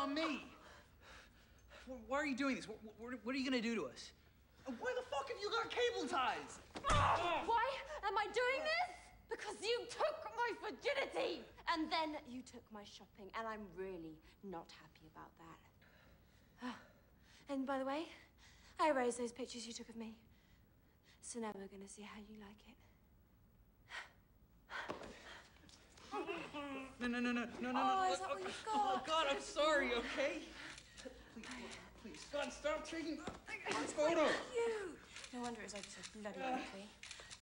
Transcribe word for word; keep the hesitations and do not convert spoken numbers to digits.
on me. Why are you doing this? What, what, what are you gonna do to us? Why the fuck have you got cable ties? Why am I doing this? Because you took my virginity! And then you took my shopping, and I'm really not happy about that. And by the way, I erased those pictures you took of me. So now we're gonna see how you like it. No, no, no, no, no, no, Oh, no. is that what you've got? Oh, God, I'm sorry, okay? Please, please, God, stop taking my photo. Cute. No wonder it's like so bloody ugly.